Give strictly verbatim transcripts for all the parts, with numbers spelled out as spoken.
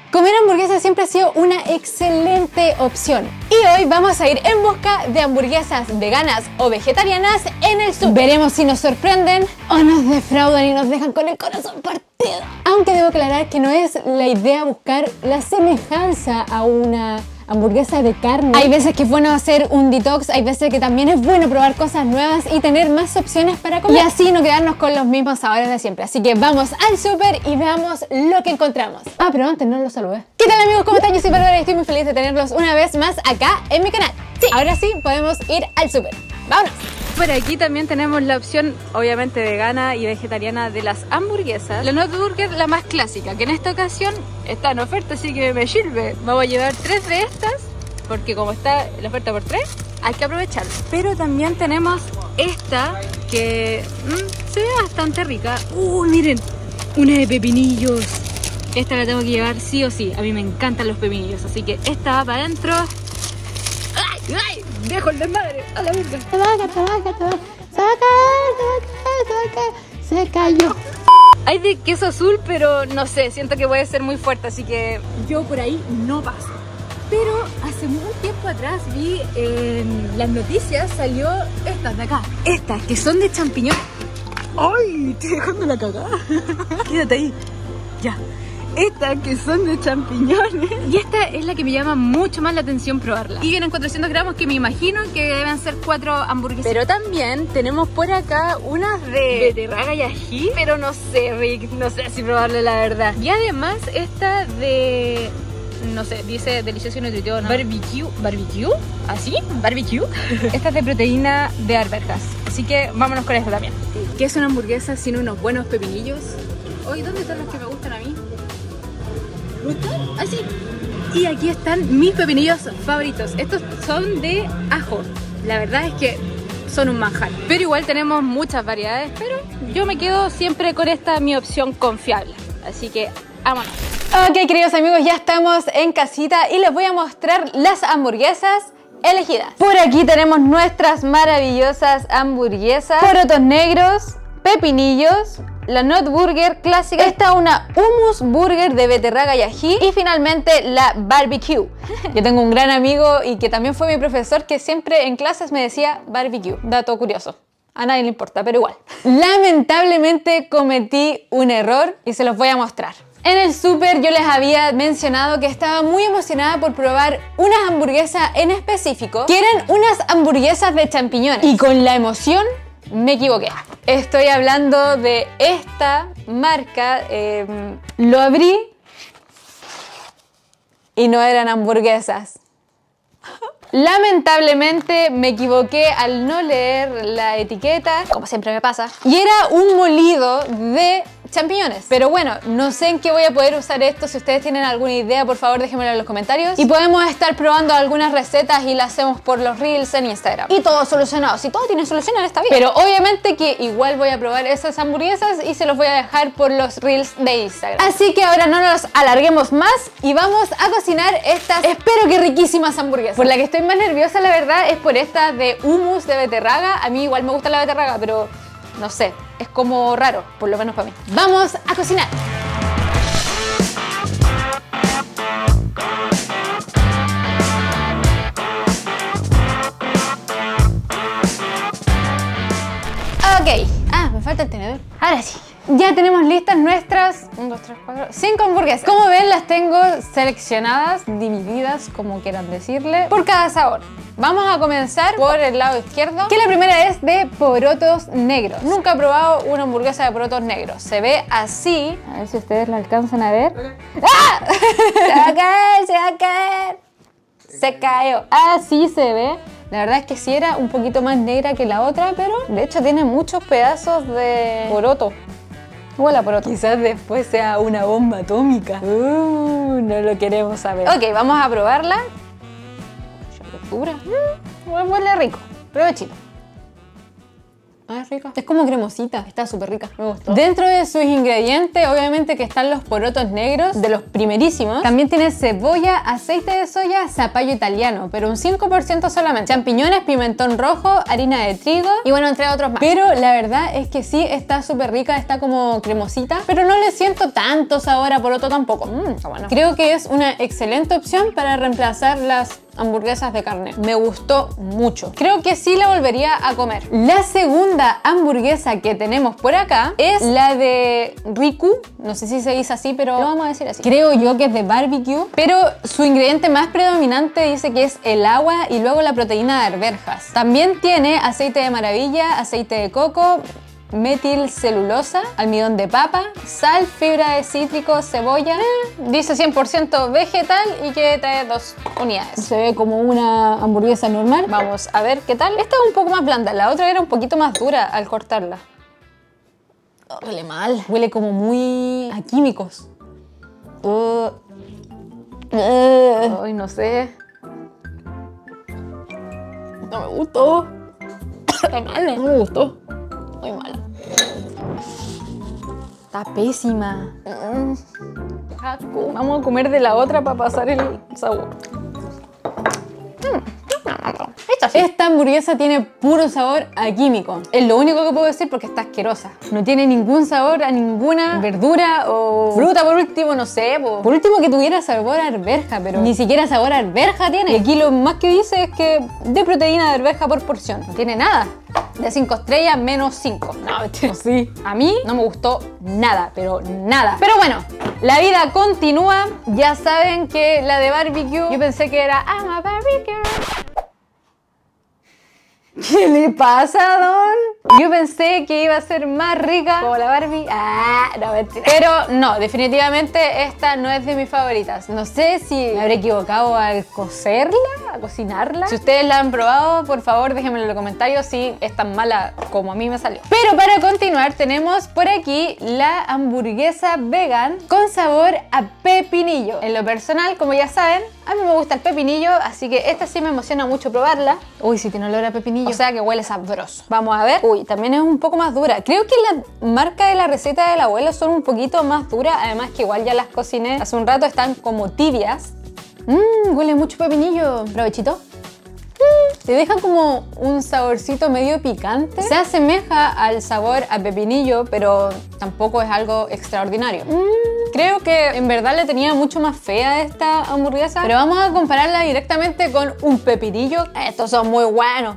Comer hamburguesas siempre ha sido una excelente opción. Y hoy vamos a ir en busca de hamburguesas veganas o vegetarianas en el súper. Veremos si nos sorprenden o nos defraudan y nos dejan con el corazón partido. Aunque debo aclarar que no es la idea buscar la semejanza a una hamburguesa de carne. Hay veces que es bueno hacer un detox, hay veces que también es bueno probar cosas nuevas y tener más opciones para comer. Y así no quedarnos con los mismos sabores de siempre. Así que vamos al súper y veamos lo que encontramos. Ah, pero antes no los saludé. ¿Qué tal, amigos? ¿Cómo están? Yo soy Bárbara y estoy muy feliz de tenerlos una vez más acá en mi canal. Sí, ahora sí podemos ir al súper. ¡Vámonos! Por aquí también tenemos la opción, obviamente vegana y vegetariana, de las hamburguesas. La Not Burger, la más clásica, que en esta ocasión está en oferta, así que me sirve. Vamos a llevar tres de estas, porque como está la oferta por tres, hay que aprovecharla. Pero también tenemos esta, que mmm, se ve bastante rica. ¡Uh, miren! Una de pepinillos. Esta la tengo que llevar sí o sí. A mí me encantan los pepinillos, así que esta va para adentro. ¡Ay! ¡Ay! ¡Dejo el desmadre! ¡A la verga! ¡Se va, se va, se va! ¡Se va a caer! ¡Se va a caer! ¡Se cayó! Hay de queso azul, pero no sé, siento que puede ser muy fuerte, así que yo por ahí no paso. Pero hace un tiempo atrás vi en las noticias, salió estas de acá. Estas, que son de champiñones. ¡Ay! Estoy dejando la cagada. Quédate ahí. Ya. Estas que son de champiñones. Y esta es la que me llama mucho más la atención probarla. Y vienen cuatrocientos gramos, que me imagino que deben ser cuatro hamburguesas. Pero también tenemos por acá unas de beterraga y ají. Pero no sé, Rick, no sé si probarla, la verdad. Y además esta de... no sé, dice delicioso y nutritivo, ¿no? Barbecue, barbecue, ¿así? Barbecue. Esta es de proteína de arvejas. Así que vámonos con esta también. ¿Qué es una hamburguesa sin unos buenos pepinillos? Oye, ¿dónde están los que me gustan a mí? Así. Y aquí están mis pepinillos favoritos. Estos son de ajo. La verdad es que son un manjar. Pero igual tenemos muchas variedades. Pero yo me quedo siempre con esta, mi opción confiable. Así que vámonos. Ok, queridos amigos, ya estamos en casita y les voy a mostrar las hamburguesas elegidas. Por aquí tenemos nuestras maravillosas hamburguesas, porotos negros, pepinillos, la Not Burger clásica, esta una hummus burger de beterraga y ají, y finalmente la barbecue. Yo tengo un gran amigo y que también fue mi profesor, que siempre en clases me decía barbecue. Dato curioso, a nadie le importa, pero igual. Lamentablemente cometí un error y se los voy a mostrar. En el súper yo les había mencionado que estaba muy emocionada por probar unas hamburguesas en específico, que eran unas hamburguesas de champiñones, y con la emoción me equivoqué. Estoy hablando de esta marca. Eh, lo abrí y no eran hamburguesas. Lamentablemente me equivoqué al no leer la etiqueta, como siempre me pasa, y era un molido de champiñones. Pero bueno, no sé en qué voy a poder usar esto. Si ustedes tienen alguna idea, por favor déjenmelo en los comentarios. Y podemos estar probando algunas recetas y las hacemos por los reels en Instagram. Y todo solucionado. Si todo tiene solución en esta vida. Pero obviamente que igual voy a probar esas hamburguesas y se los voy a dejar por los reels de Instagram. Así que ahora no nos alarguemos más y vamos a cocinar estas, espero que riquísimas hamburguesas. Por la que estoy más nerviosa, la verdad, es por esta de hummus de beterraga. A mí igual me gusta la beterraga, pero no sé, es como raro, por lo menos para mí. ¡Vamos a cocinar! Ok. Ah, me falta el tenedor. Ahora sí. Ya tenemos listas nuestras uno, dos, tres, cuatro, cinco hamburguesas. Como ven, las tengo seleccionadas, divididas, como quieran decirle, por cada sabor. Vamos a comenzar por el lado izquierdo, que la primera es de porotos negros. Nunca he probado una hamburguesa de porotos negros. Se ve así. A ver si ustedes la alcanzan a ver. ¡Ah! Se va a caer, se va a caer. Se cayó. Así se ve. La verdad es que sí era un poquito más negra que la otra, pero de hecho tiene muchos pedazos de poroto. Huele a poroto. Quizás después sea una bomba atómica. Uh, no lo queremos saber. Ok, vamos a probarla. Mm, huele rico. Provechito. Ah, es rica. Es como cremosita. Está súper rica. Me gustó. Dentro de sus ingredientes, obviamente que están los porotos negros, de los primerísimos. También tiene cebolla, aceite de soya, zapallo italiano, pero un cinco por ciento solamente. Champiñones, pimentón rojo, harina de trigo y bueno, entre otros más. Pero la verdad es que sí está súper rica, está como cremosita, pero no le siento tanto sabor a poroto tampoco. Mmm, está bueno. Creo que es una excelente opción para reemplazar las hamburguesas de carne. Me gustó mucho. Creo que sí la volvería a comer. La segunda hamburguesa que tenemos por acá es la de Riku. No sé si se dice así, pero lo vamos a decir así. Creo yo que es de barbecue, pero su ingrediente más predominante dice que es el agua y luego la proteína de arvejas. También tiene aceite de maravilla, aceite de coco, metilcelulosa, almidón de papa, sal, fibra de cítrico, cebolla. Eh, dice cien por ciento vegetal y que trae dos unidades. Se ve como una hamburguesa normal. Vamos a ver qué tal. Esta es un poco más blanda, la otra era un poquito más dura al cortarla. Oh, huele mal. Huele como muy a químicos. Uh. Uh. Ay, no sé. No me gustó. Está mal, no me gustó. Muy mala. Está pésima. Vamos a comer de la otra para pasar el sabor. Esta, sí. Esta hamburguesa tiene puro sabor a químico. Es lo único que puedo decir porque está asquerosa. No tiene ningún sabor a ninguna verdura o fruta, por último, no sé. Po. Por último que tuviera sabor a arveja, pero ni siquiera sabor a arveja tiene. Y aquí lo más que dice es que de proteína de arveja por porción. No tiene nada. De cinco estrellas, menos cinco. No, sí. A mí no me gustó nada, pero nada. Pero bueno, la vida continúa. Ya saben que la de barbecue, yo pensé que era I'm a barbecue. ¿Qué le pasa, Don? Yo pensé que iba a ser más rica como la Barbie. Ah, no, mentira. Pero no, definitivamente esta no es de mis favoritas. No sé si me habré equivocado al cocerla, a cocinarla. Si ustedes la han probado, por favor déjenmelo en los comentarios si es tan mala como a mí me salió. Pero para continuar tenemos por aquí la hamburguesa vegan con sabor a pepinillo. En lo personal, como ya saben, a mí me gusta el pepinillo, así que esta sí me emociona mucho probarla. Uy, sí tiene olor a pepinillo. O sea que huele sabroso. Vamos a ver. Uy, también es un poco más dura. Creo que la marca de la receta del abuelo son un poquito más duras. Además que igual ya las cociné hace un rato, están como tibias. Mmm, huele mucho pepinillo. Provechito. Mm, te deja como un saborcito medio picante. Se asemeja al sabor a pepinillo, pero tampoco es algo extraordinario. Mm. Creo que en verdad le tenía mucho más fe a esta hamburguesa, pero vamos a compararla directamente con un pepinillo. Estos son muy buenos.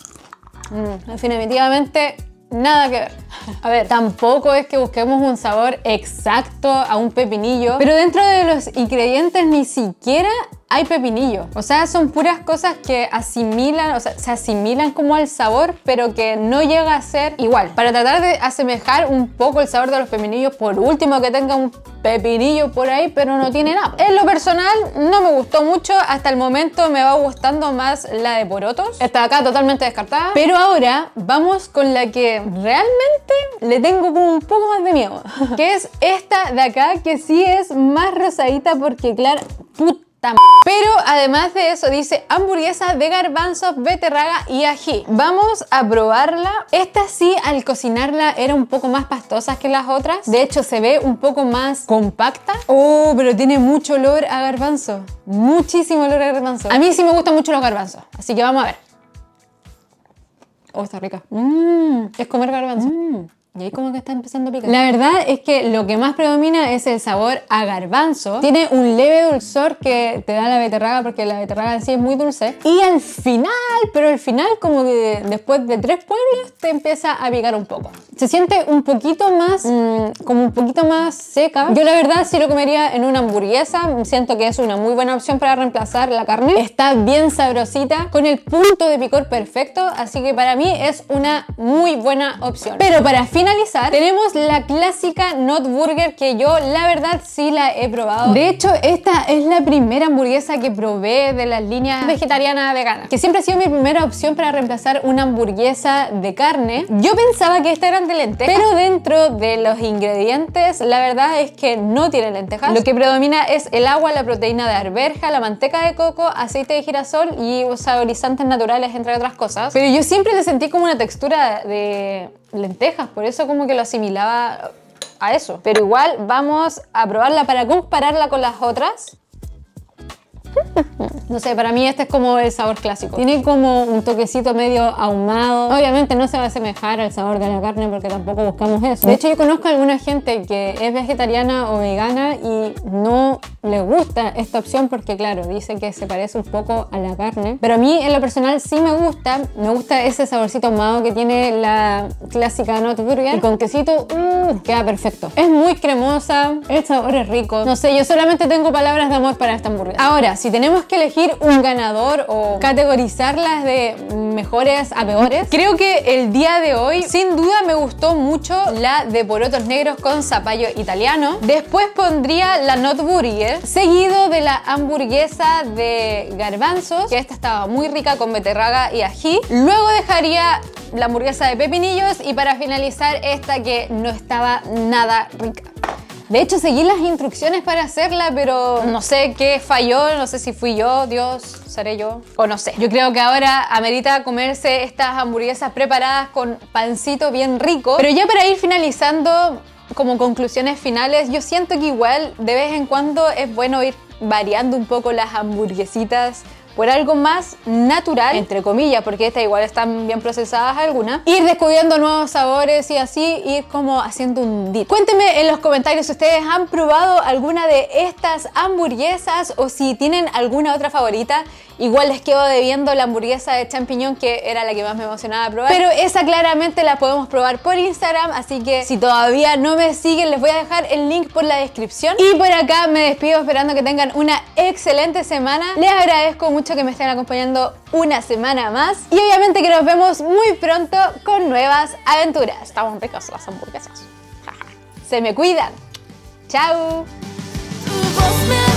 Mm, definitivamente nada que ver. A ver, tampoco es que busquemos un sabor exacto a un pepinillo, pero dentro de los ingredientes ni siquiera hay pepinillo. O sea, son puras cosas que asimilan, o sea, se asimilan como al sabor, pero que no llega a ser igual. Para tratar de asemejar un poco el sabor de los pepinillos, por último que tenga un pepinillo por ahí, pero no tiene nada. En lo personal, no me gustó mucho. Hasta el momento me va gustando más la de porotos. Esta de acá totalmente descartada. Pero ahora vamos con la que realmente le tengo como un poco más de miedo. Que es esta de acá, que sí es más rosadita porque, claro, puta. Pero además de eso dice hamburguesa de garbanzos, beterraga y ají. Vamos a probarla. Esta sí, al cocinarla era un poco más pastosa que las otras. De hecho se ve un poco más compacta. Oh, pero tiene mucho olor a garbanzo. Muchísimo olor a garbanzo. A mí sí me gustan mucho los garbanzos, así que vamos a ver. Oh, está rica. Mm, es comer garbanzo. Mm. Y ahí como que está empezando a picar. La verdad es que lo que más predomina es el sabor a garbanzo. Tiene un leve dulzor que te da la beterraga, porque la beterraga en sí es muy dulce. Y al final, pero al final como que después de tres pueblos te empieza a picar un poco. Se siente un poquito más, mmm, como un poquito más seca. Yo la verdad sí lo comería en una hamburguesa. Siento que es una muy buena opción para reemplazar la carne. Está bien sabrosita, con el punto de picor perfecto. Así que para mí es una muy buena opción. Pero para fin finalizar tenemos la clásica Not Burger, que yo la verdad sí la he probado. De hecho, esta es la primera hamburguesa que probé de las líneas vegetariana vegana, que siempre ha sido mi primera opción para reemplazar una hamburguesa de carne. Yo pensaba que esta eran de lentejas, pero dentro de los ingredientes la verdad es que no tiene lentejas. Lo que predomina es el agua, la proteína de arveja, la manteca de coco, aceite de girasol y saborizantes naturales, entre otras cosas. Pero yo siempre le sentí como una textura de lentejas, por eso como que lo asimilaba a eso. Pero igual vamos a probarla para compararla con las otras. No sé, para mí este es como el sabor clásico. Tiene como un toquecito medio ahumado. Obviamente no se va a asemejar al sabor de la carne porque tampoco buscamos eso. De hecho, yo conozco a alguna gente que es vegetariana o vegana y no le gusta esta opción porque, claro, dice que se parece un poco a la carne. Pero a mí, en lo personal, sí me gusta. Me gusta ese saborcito ahumado que tiene la clásica Not Burger. Y con quesito, uh, queda perfecto. Es muy cremosa, el sabor es rico. No sé, yo solamente tengo palabras de amor para esta hamburguesa. Ahora, si tenemos que elegir un ganador o categorizarlas de mejores a peores, creo que el día de hoy sin duda me gustó mucho la de porotos negros con zapallo italiano. Después pondría la Not Burger, seguido de la hamburguesa de garbanzos, que esta estaba muy rica con beterraga y ají. Luego dejaría la hamburguesa de pepinillos y para finalizar esta que no estaba nada rica. De hecho, seguí las instrucciones para hacerla, pero no sé qué falló, no sé si fui yo, Dios, seré yo, o no sé. Yo creo que ahora amerita comerse estas hamburguesas preparadas con pancito bien rico. Pero ya para ir finalizando, como conclusiones finales, yo siento que igual de vez en cuando es bueno ir variando un poco las hamburguesitas por algo más natural, entre comillas, porque estas igual están bien procesadas algunas. Ir descubriendo nuevos sabores y así ir como haciendo un dip. Cuéntenme en los comentarios si ustedes han probado alguna de estas hamburguesas o si tienen alguna otra favorita. Igual les quedo debiendo la hamburguesa de champiñón, que era la que más me emocionaba probar. Pero esa claramente la podemos probar por Instagram, así que si todavía no me siguen, les voy a dejar el link por la descripción. Y por acá me despido esperando que tengan una excelente semana. Les agradezco mucho que me estén acompañando una semana más. Y obviamente que nos vemos muy pronto con nuevas aventuras. Estaban ricas las hamburguesas. Se me cuidan. Chao.